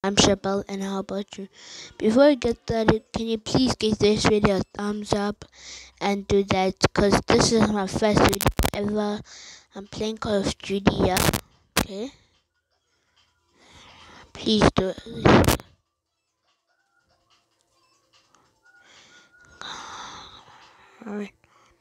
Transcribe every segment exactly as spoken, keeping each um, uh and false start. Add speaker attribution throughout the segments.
Speaker 1: I'm Chappelle, and how about you? Before we get started, can you please give this video a thumbs up and do that because this is my first video ever. I'm playing Call of Duty, yeah? Okay? Please do it. Alright.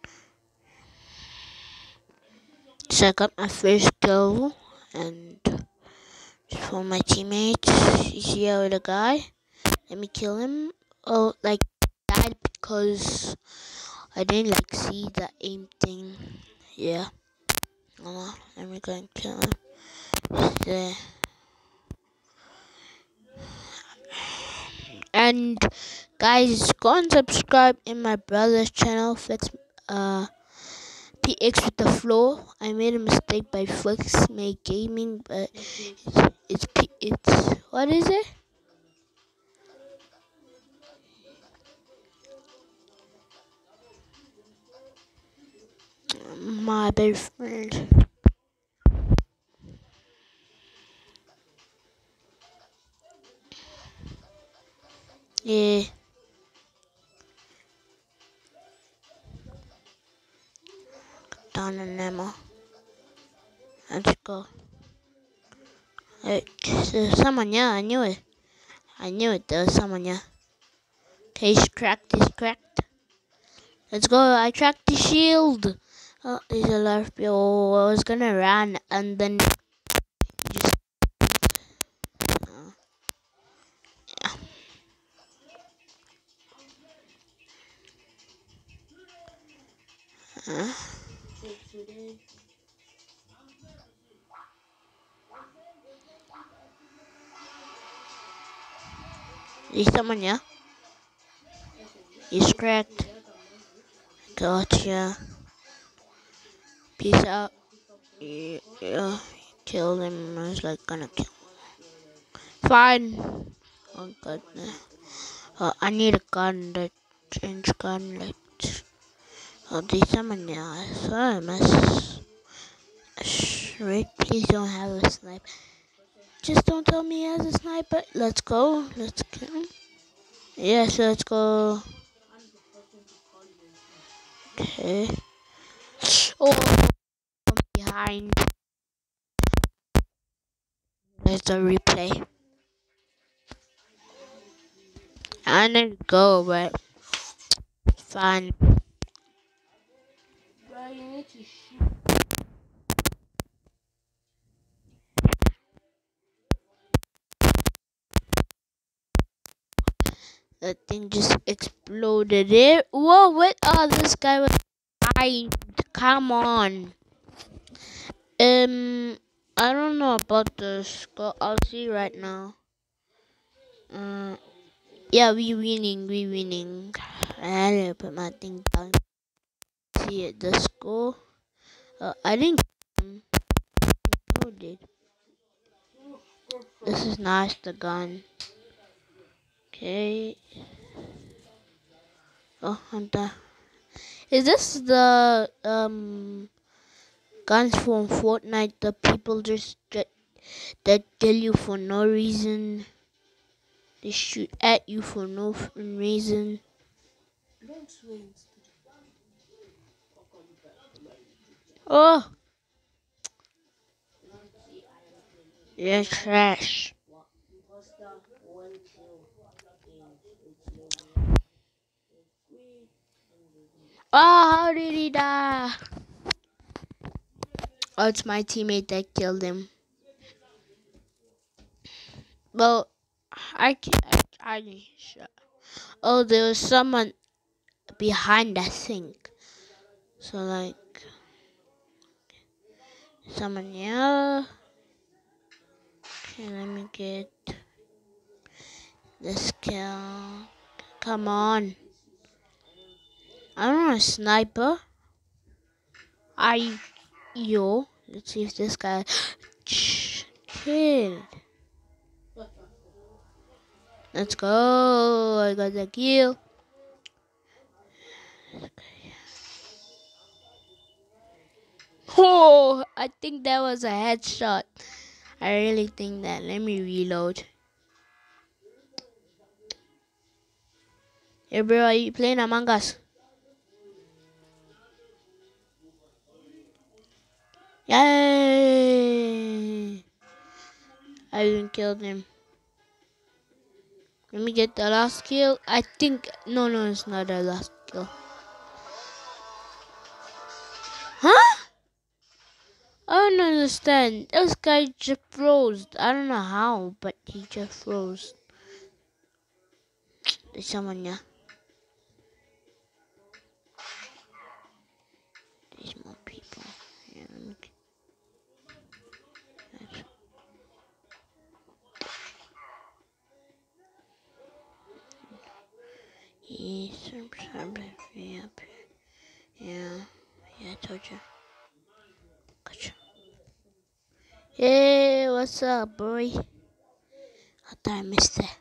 Speaker 1: So I got my first kill, and for my teammates, you see how the guy? Let me kill him. Oh, like, died because I didn't like see the aim thing. Yeah. Oh, let me go and kill him. There. And guys, go and subscribe in my brother's channel, Flex uh P X with the flow. I made a mistake by Flex May Gaming, but it's it's P, it's what is it? My best friend. Yeah. Down an ammo. Let's go. Hey, there's someone, yeah, I knew it. I knew it, there was someone, yeah. Okay, he's cracked, he's cracked. Let's go, I cracked the shield. Oh, he's alive. Yo, I was gonna run and then just. Uh, yeah. Uh, he's someone, yeah? He's cracked. Gotcha. Peace out. Yeah, yeah. Killed him. I was like gonna kill him. Fine. Oh god. Uh, I need a gun that change gun like. Oh, there's someone there. I saw him. I s- Right, please don't have a sniper. Just don't tell me he has a sniper. Let's go. Let's kill him. Yes, let's go. Okay. Oh, from behind. There's the replay. I need to go, but it's fine. Bro, you need to shoot. The thing just exploded it. Whoa, what? Oh, this guy was dying. Come on. Um, I don't know about this. Go, I'll see right now. Uh, yeah, we winning, we winning. I had to put my thing down. See it, the score. Uh, I didn't. Um, who did? This is nice, the gun. Okay. Oh, I'm done. Is this the um guns from Fortnite? The people just get that kill you for no reason. They shoot at you for no reason. Oh, you're trash. Oh, how did he die? Oh, it's my teammate that killed him. Well, I can't. I, I shot. Oh, there was someone behind, I think. So, like, someone, yeah. Okay, let me get this kill. Come on. I don't want a sniper. I, yo. Let's see if this guy killed. Let's go. I got the kill. Oh, I think that was a headshot. I really think that. Let me reload. Hey bro, are you playing Among Us? Yay! I even killed him. Let me get the last kill. I think no, no, it's not the last kill. Huh? I don't understand. This guy just froze. I don't know how, but he just froze. There's someone here. There's more people. Yeah, let me get that. He's something up here. Yeah, yeah, I told you. Gotcha. Hey, what's up, boy? I thought I missed that.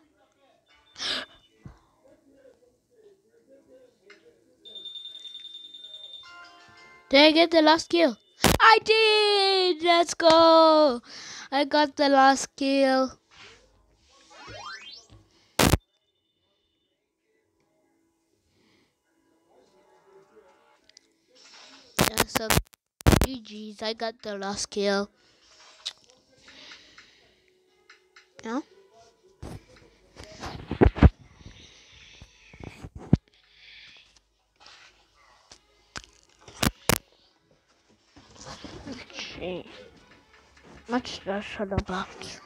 Speaker 1: Did I get the last kill? I did! Let's go! I got the last kill. Yeah, so G G's, I got the last kill. Yeah? Okay. What's that all about?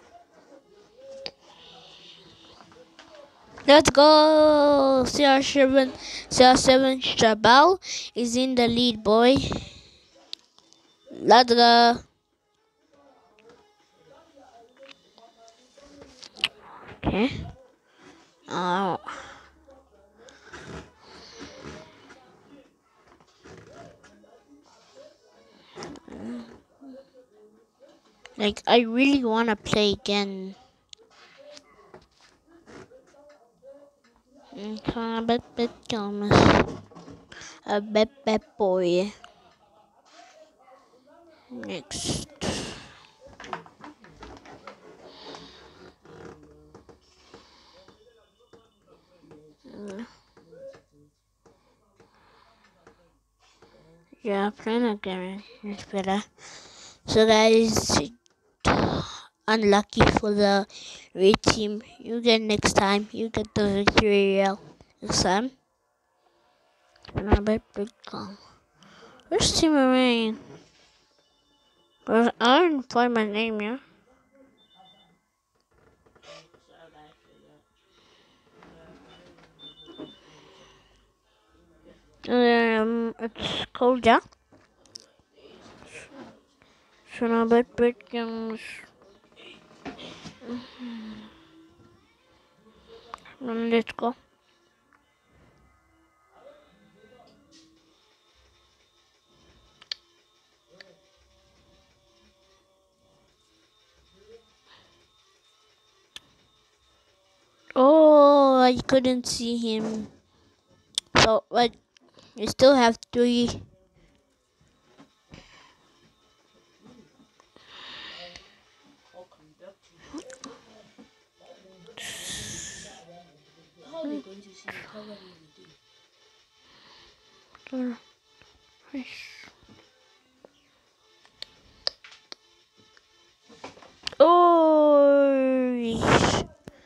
Speaker 1: Let's go! C R seven, C R seven Shabal is in the lead, boy. Let's go. Okay. Oh. Like, I really want to play again. A bit, bit, a bit, bit, boy. Next. Yeah, playing again is better. So guys, unlucky for the red team. You get next time. You get the victory next time. And I bet big gone. Which team am I in? But I didn't find my name yet. Um, it's called Jack. So now bet big games. Let's go. Oh, I couldn't see him. So, but we still have three.
Speaker 2: How are they going to see you cover everything?
Speaker 1: Oh,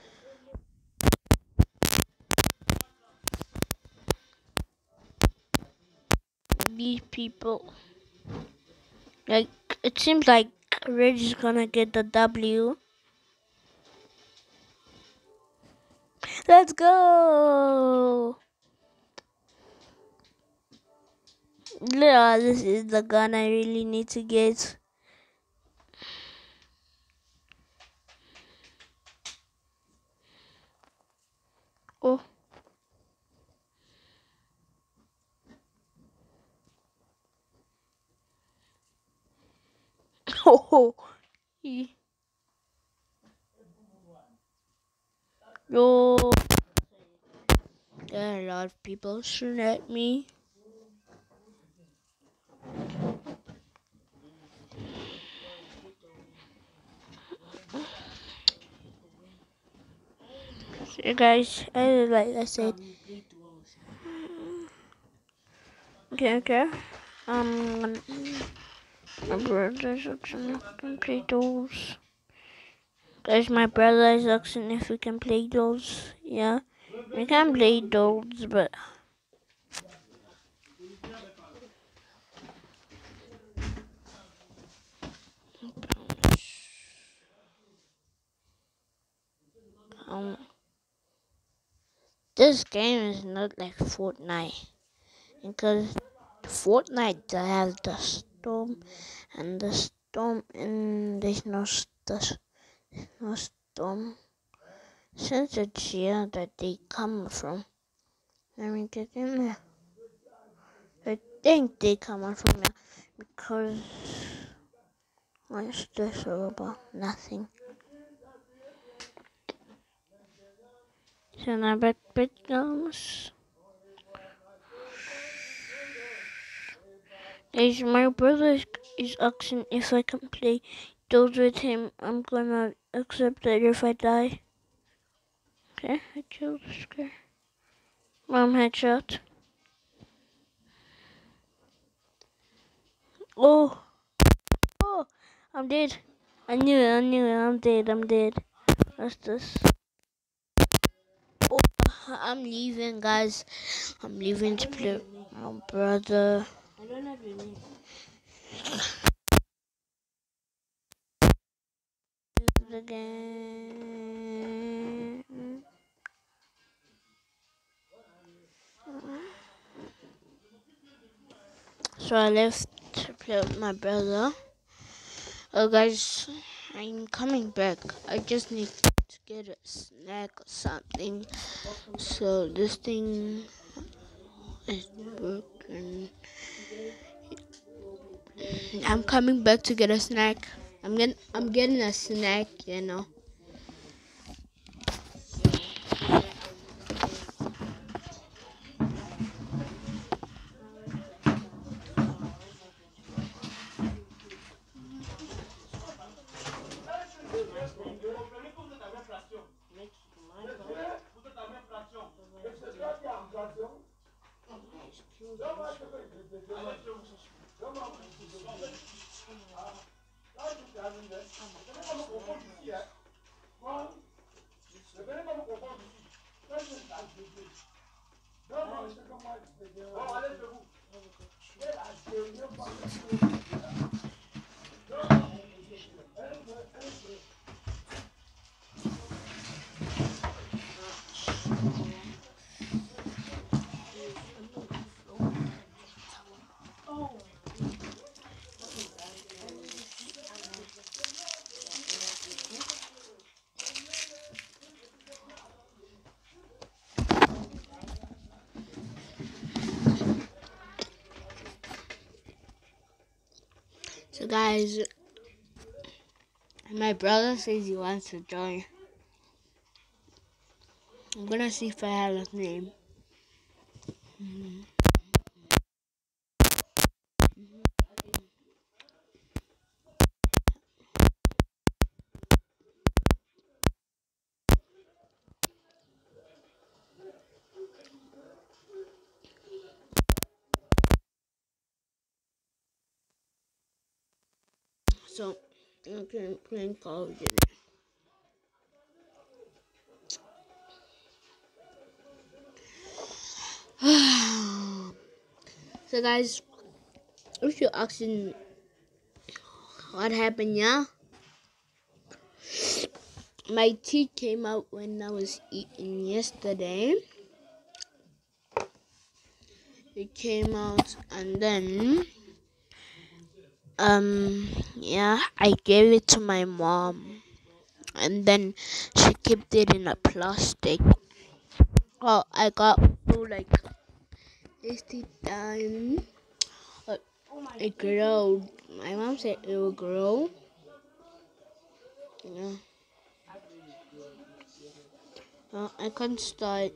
Speaker 1: these people. Like, it seems like Red is gonna get the W. Let's go! Yeah, this is the gun I really need to get. Oh. Oh. Yo. There are a lot of people shooting at me. So guys, I like I said.
Speaker 2: Um, play dwells.
Speaker 1: Okay, okay. Um, gonna, my brother's asking if we can play those. Guys, my brother is asking if we can play those. Yeah, we can play those, but um, this game is not like Fortnite because Fortnite has the storm and the storm and there's no st- no storm. Since it's here that they come from, let me get in there. I think they come from here because what's this all about? Nothing. So now back back comes. Is my brother is, is asking if I can play those with him. I'm gonna accept it if I die. Okay, I killed the square. Mom headshot. Oh, oh, I'm dead. I knew it, I knew it. I'm dead, I'm dead. What's this? Oh, I'm leaving, guys. I'm leaving to play with my brother.
Speaker 2: I don't have your name.
Speaker 1: Again. So I left to play with my brother. Oh, guys, I'm coming back. I just need to get a snack or something. So this thing is broken. I'm coming back to get a snack. I'm getting, I'm getting a snack, you know. So guys, my brother says he wants to join. I'm gonna see if I have his name. Mm-hmm. So I'm playing Call of Duty. So guys, if you're asking what happened, yeah, my teeth came out when I was eating yesterday. It came out and then um yeah, I gave it to my mom and then she kept it in a plastic. Oh, I got so like tasty time. Uh, it grew. My mom said it will grow. Yeah. Uh, I can't start.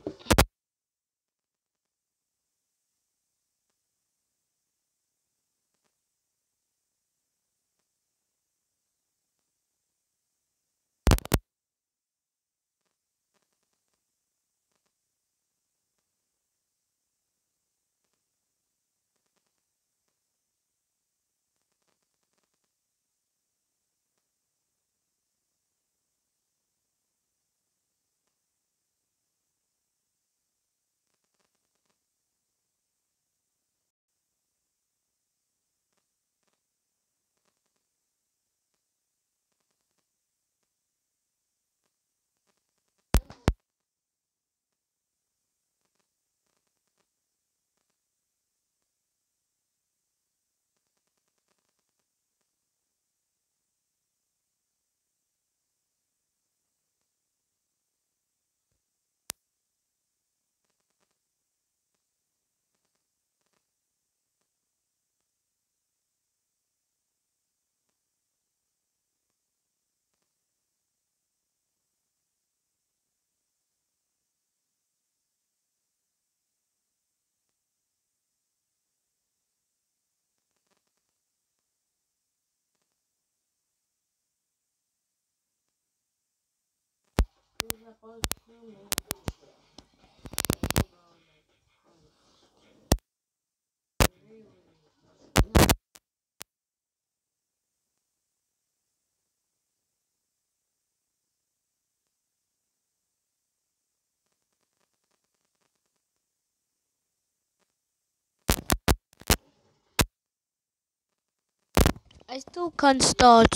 Speaker 1: I still can't start.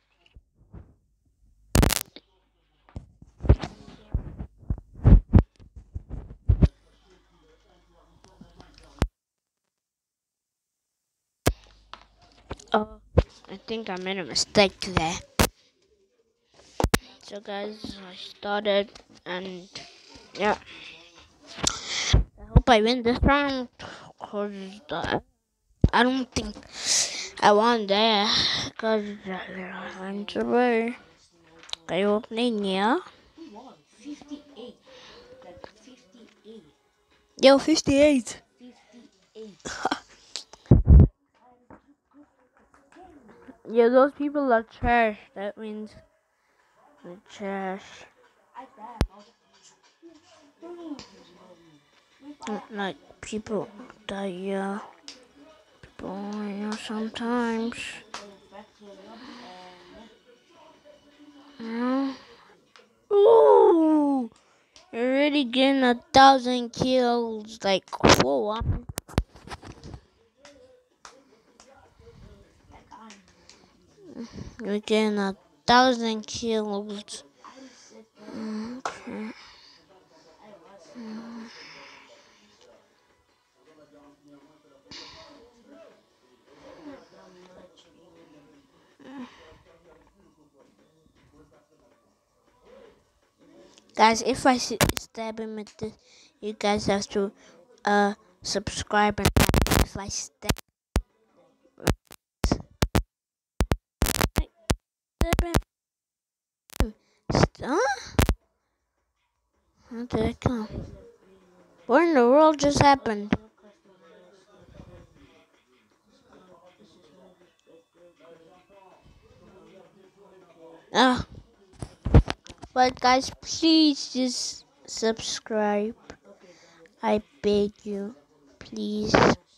Speaker 1: Oh, I think I made a mistake there. So guys, I started and yeah. I hope I win this round because uh, I don't think I won there because I went away. Kayo niya?
Speaker 2: fifty-eight. Like fifty-eight.
Speaker 1: Yo, fifty-eight.
Speaker 2: fifty-eight.
Speaker 1: Yeah, those people are trash. That means they're trash.
Speaker 2: I
Speaker 1: Not like people that yeah, people you know sometimes. You know. Ooh, you're already getting a thousand kills. Like whoa, I'm you're getting a thousand kills. Okay. Guys, if I s- stab him with this, you guys have to uh subscribe and like. If I stab stab him, huh? How did I come? What in the world just happened? Ah, but guys, please just subscribe. I beg you, please.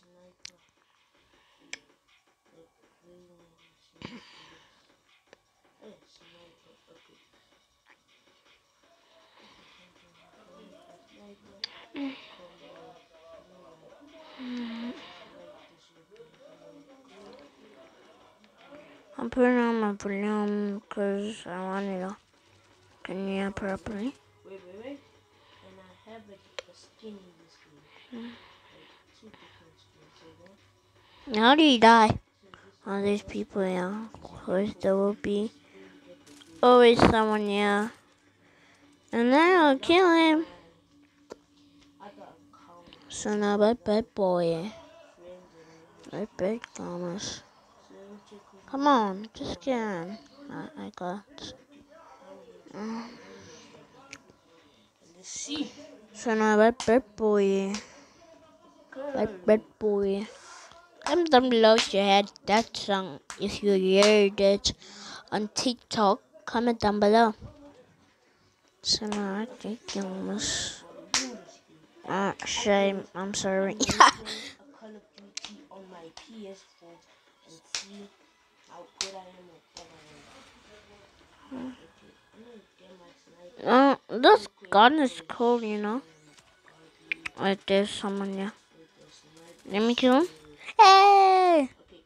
Speaker 1: I'm putting on my volume because I want it to can you hear properly.
Speaker 2: Wait, wait, wait. And I have a, a skin in this game. Like two different skins. So
Speaker 1: How do you die? All these people, yeah. Of course, there will be always someone, yeah. And then I'll kill him.
Speaker 2: I got a count.
Speaker 1: So now, bad, bad boy. Bad, bad Thomas. Come on, just get in. I, I got. Mm.
Speaker 2: Let's see.
Speaker 1: So now, bad, bad boy. Bad, bad boy. Comment down below if you had that song. If you heard it on TikTok, comment down below. So now I think you must. Ah, shame. I'm sorry.
Speaker 2: a Call of Duty on my P S four and see how good I am at everything. Okay, I'm gonna get my sniper.
Speaker 1: Oh, this gun is cool, you know. Like there's someone, yeah. Let me kill him. Hey!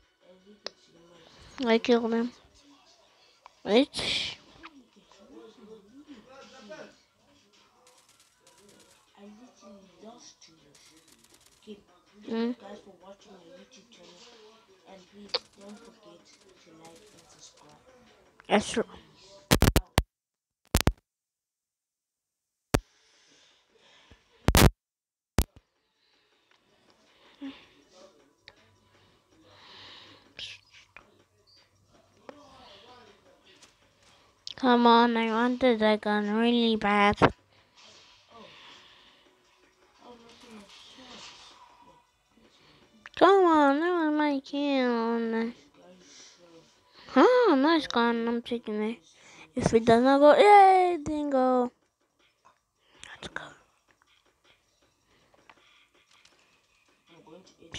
Speaker 1: I killed him. Wait.
Speaker 2: I literally lost to this. Okay, thank
Speaker 1: Mm.
Speaker 2: you guys for watching my YouTube channel, and please don't forget to like and subscribe.
Speaker 1: That's true. Come on, I wanted that gun really bad. Come on, that was my kill. Huh, nice gun. I'm taking it. If it does not go, yay, it didn't go.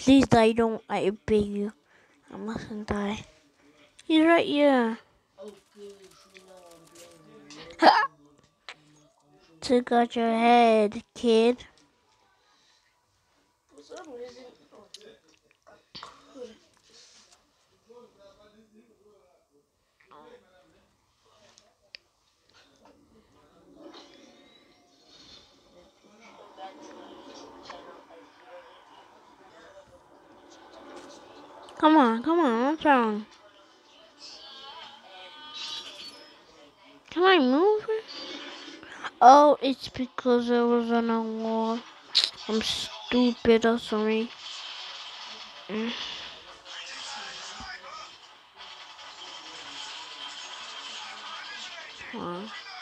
Speaker 1: Please die, don't. I beg you. I mustn't die. He's right here. Took out your head, kid.
Speaker 2: For some reason, oh,
Speaker 1: Come on, come on, what's wrong? Can I move it? Oh, it's because I was on a wall. I'm stupid, I'm sorry. Mm. Huh.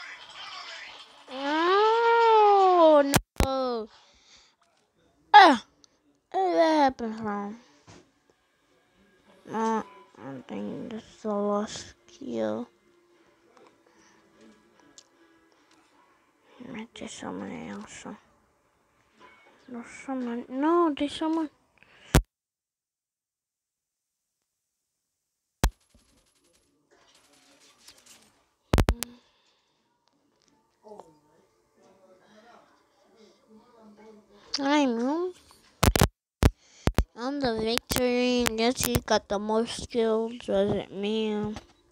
Speaker 1: Oh, no. Ah, where did that happen from? No, I think this is the last kill. There's someone else. There's someone. No, there's someone. I'm on the victory. Yes, he got the most kills. Was it me?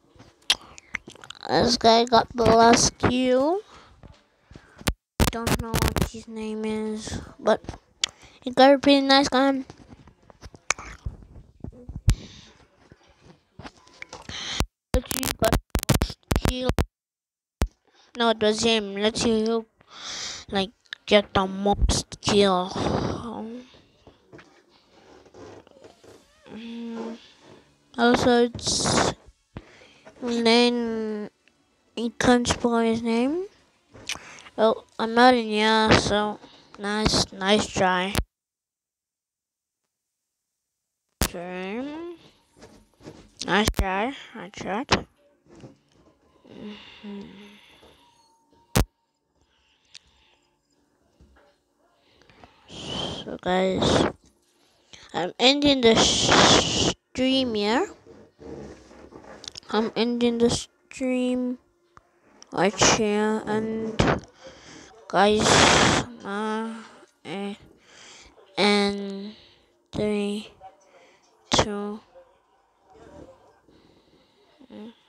Speaker 1: This guy got the last kill. Don't know what his name is, but he got a pretty nice gun. Let's see, got the most kill. No, it was him. Let's see who like get the most kill. Mm. Also, it's then he can't spell his name. Oh, I'm not in yeah, so nice, nice try. Turn. Nice try. I tried. Mm-hmm. So guys, I'm ending the stream here. I'm ending the stream right here, and guys, uh, eh, and three, two. Mm.